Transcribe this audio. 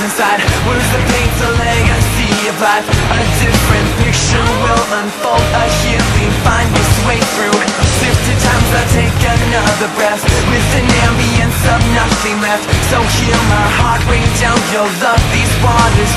inside. Lose the paint's a legacy of life. A different picture will unfold. A healing find its way through. 50 times I take another breath, with an ambience of nothing left. So heal my heart, rain down your love. These waters